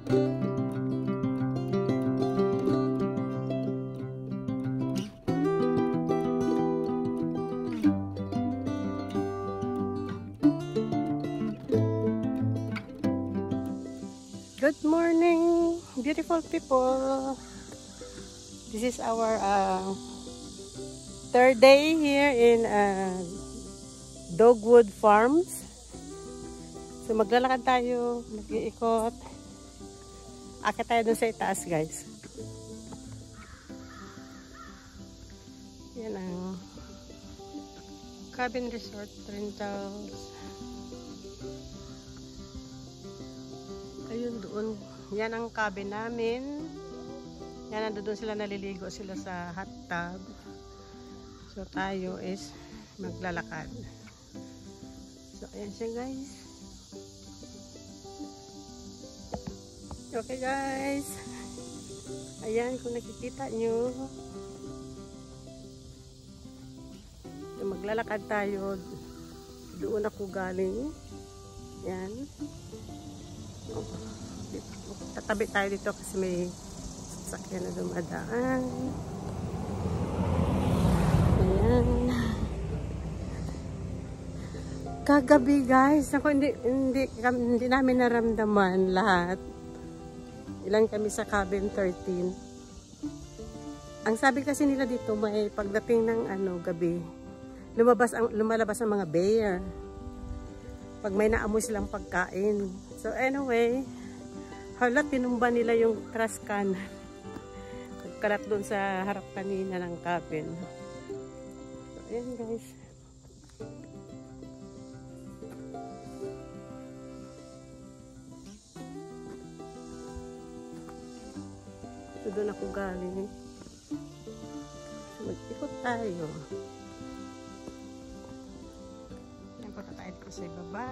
Good morning, beautiful people. This is our third day here in Dogwood Farms. So maglalakad tayo, mag-iikot. Akit tayo dun sa itaas, guys. Yan ang cabin resort rentals. Ayun doon. Yan ang cabin namin. Yan, nandoon sila, naliligo sila sa hot tub. So tayo is maglalakad. So ayan siya, guys. Okay, guys. Ayan, kung nakikita nyo. So, maglalakad tayo. Doon ako galing. Yan. Tatabi tayo dito kasi may sasakyan na dumadaan. Ayan. Kagabi, guys, ako hindi namin naramdaman lahat. Ilan kami sa cabin? 13. Ang sabi kasi nila dito, may pagdating ng gabi, lumalabas ang mga bear. Pag may naamoy silang pagkain. So anyway, hala, tinumba nila yung trash can. Nagkalat doon sa harap kanina ng cabin. So ayan, guys. So doon ako galing. So mag-ikot tayo. Ayan, punta tayo dito sa ibaba.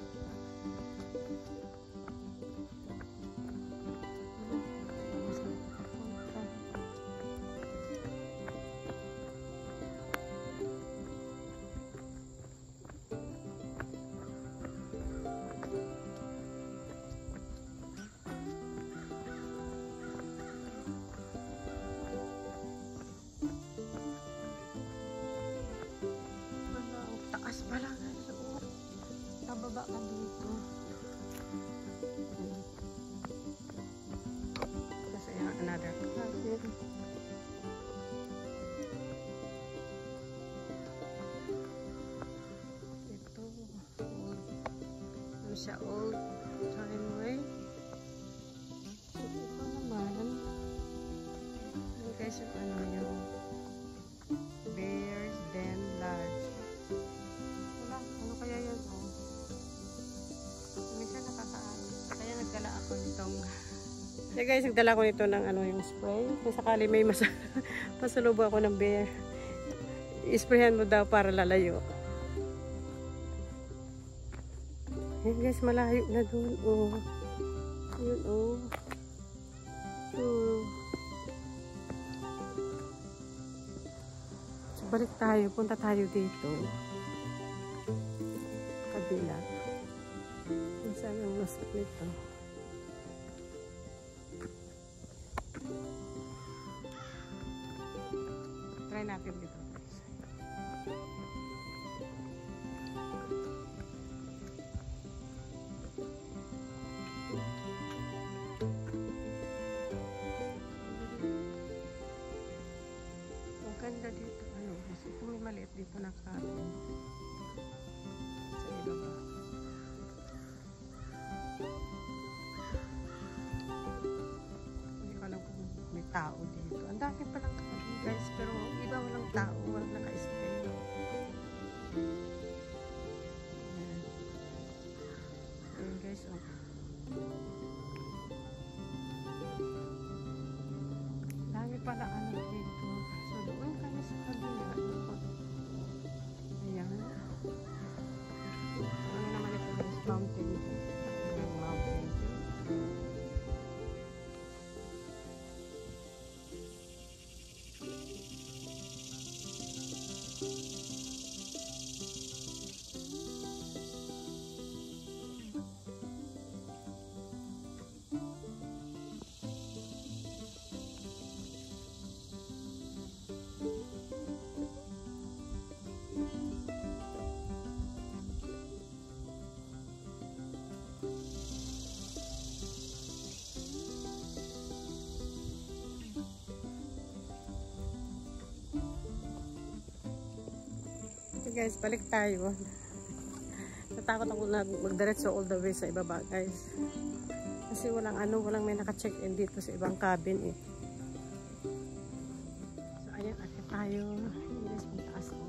Taas pala nga. Nababa ka dito. Kasi another cabin. Ito. Ano siya? Old Timeway. Ito naman. Ano guys yung yung Bears Den Lodge. Ano kaya yan? Minsan nakakaan. Kaya nagdala ako nitong guys, nagdala ko nito ng yung spray. Kung sakali may masalubo ako ng bear. I-sprayhan mo daw para lalayo. Ayan guys, malayo na doon. Oh. Ayun, oh. So, balik tayo. Punta tayo dito. Kabila. Saan ang lusot nito? Try natin dito. Ang ganda dito. Kasi kung may maliit dito na cabin. Sa ibaba. Hindi ko alam kung may tao dito. Ang dami palang cabin, guys, pero iba walang tao, walang naka-stay. Ayan guys, oh. Dami pala dito. So doon kami sa kabila. Ayan. Ano naman ito, guys? Mountain View. Mountain View. guys, balik tayo. Natakot ako na magdiretso all the way sa ibaba guys. Kasi walang may naka-check-in dito sa ibang cabin eh. So ayan, akit tayo. Guys, mataas ko.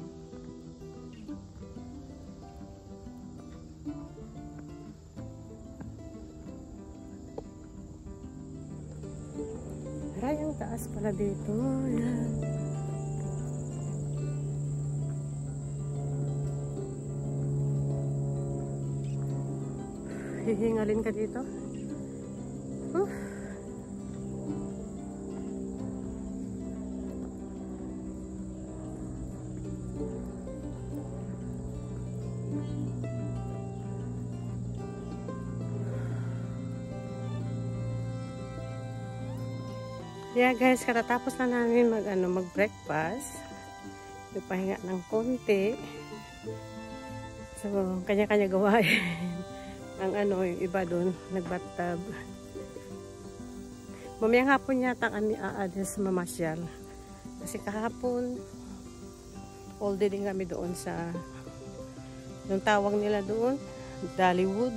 Aray, ang taas pala dito. Ayan. Hihingalin ka dito. Yeah guys, katatapos na namin mag-breakfast. Nagpahinga ng konti. So, kanya-kanya gawain. Ang yung iba doon, nagbattab. Mamayang hapon yata kami aalis mamasyal. Kasi kahapon, all day din kami doon sa, yung tawag nila doon, Dollywood.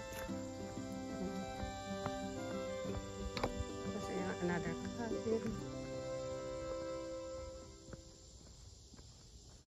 Another cabin.